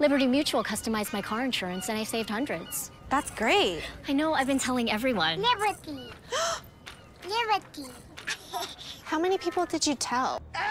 Liberty Mutual customized my car insurance and I saved hundreds. That's great. I know, I've been telling everyone. Liberty. Liberty. How many people did you tell?